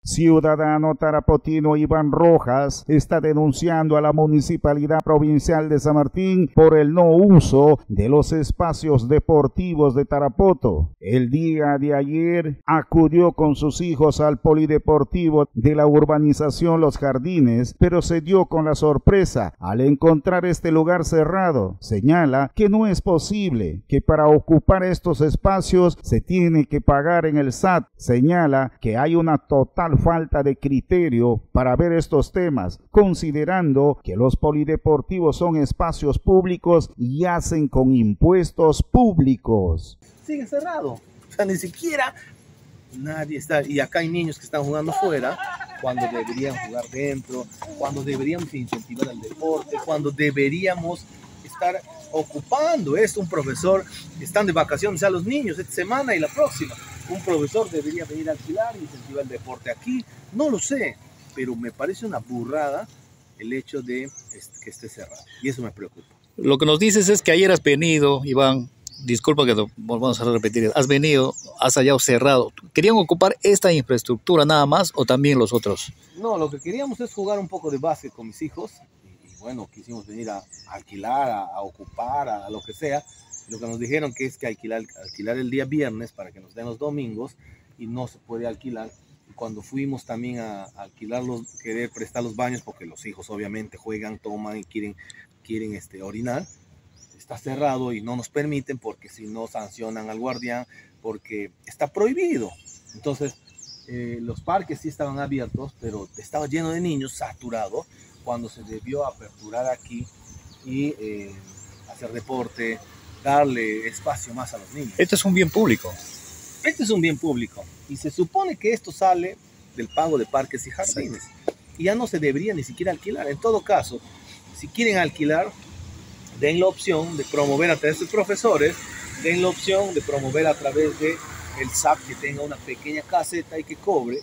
Ciudadano tarapotino Iván Rojas está denunciando a la Municipalidad Provincial de San Martín por el no uso de los espacios deportivos de Tarapoto. El día de ayer acudió con sus hijos al polideportivo de la urbanización Los Jardines, pero se dio con la sorpresa al encontrar este lugar cerrado. Señala que no es posible, que para ocupar estos espacios se tiene que pagar en el SAT. Señala que hay una total falta de criterio para ver estos temas, considerando que los polideportivos son espacios públicos y hacen con impuestos públicos. Sigue cerrado, o sea, ni siquiera nadie está, y acá hay niños que están jugando fuera, cuando deberían jugar dentro, cuando deberíamos incentivar el deporte, cuando deberíamos estar ocupando esto. Un profesor, están de vacaciones a los niños esta semana y la próxima. Un profesor debería venir a alquilar y incentivar el deporte aquí. No lo sé, pero me parece una burrada el hecho de que esté cerrado. Y eso me preocupa. Lo que nos dices es que ayer has venido, Iván, disculpa que volvamos a repetir, has venido, has hallado cerrado. ¿Querían ocupar esta infraestructura nada más o también los otros? No, lo que queríamos es jugar un poco de básquet con mis hijos. Y bueno, quisimos venir a alquilar, a ocupar, a lo que sea. Lo que nos dijeron que es que alquilar el día viernes para que nos den los domingos, y no se puede alquilar. Y cuando fuimos también a alquilarlos, querer prestar los baños, porque los hijos obviamente juegan, toman y quieren orinar, está cerrado y no nos permiten, porque si no sancionan al guardián, porque está prohibido. Entonces los parques sí estaban abiertos, pero estaba lleno de niños, saturado, cuando se debió aperturar aquí y hacer deporte, darle espacio más a los niños. Este es un bien público. Este es un bien público y se supone que esto sale del pago de parques y jardines. Exacto. Y ya no se debería ni siquiera alquilar. En todo caso, si quieren alquilar, den la opción de promover a través de profesores, den la opción de promover a través de el SAP, que tenga una pequeña caseta y que cobre,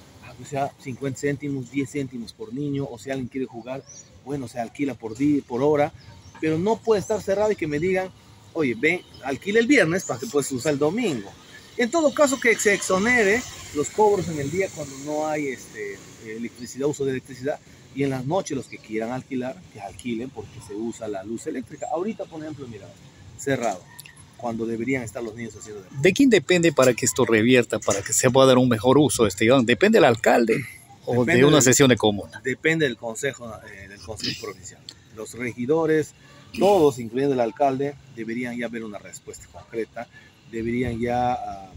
o sea, 50 céntimos, 10 céntimos por niño, o si alguien quiere jugar, bueno, se alquila por día, por hora, pero no puede estar cerrado y que me digan, oye, ven, alquila el viernes para que puedas usar el domingo. En todo caso, que se exonere los cobros en el día cuando no hay electricidad, uso de electricidad, y en las noches los que quieran alquilar, que alquilen porque se usa la luz eléctrica. Ahorita, por ejemplo, mira, cerrado, cuando deberían estar los niños haciendo deporte. ¿De quién depende para que esto revierta, para que se pueda dar un mejor uso? ¿Depende del alcalde o depende de una sesión de comuna? Depende del consejo provincial. Los regidores, todos, incluyendo el alcalde, deberían ya ver una respuesta concreta, deberían ya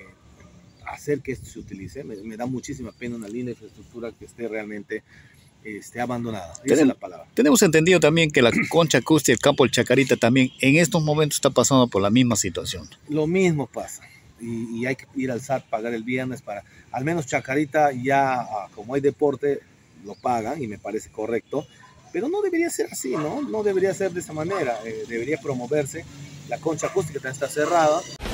hacer que esto se utilice. Me da muchísima pena una linda infraestructura que esté realmente abandonada. Esa es la palabra. Tenemos entendido también que la Concha Acústica, el campo del Chacarita también en estos momentos está pasando por la misma situación. Lo mismo pasa. Y hay que ir al SAT, pagar el viernes para, al menos Chacarita ya, como hay deporte, lo pagan y me parece correcto. Pero no debería ser así, ¿no? No debería ser de esa manera. Debería promoverse. La Concha Acústica está cerrada.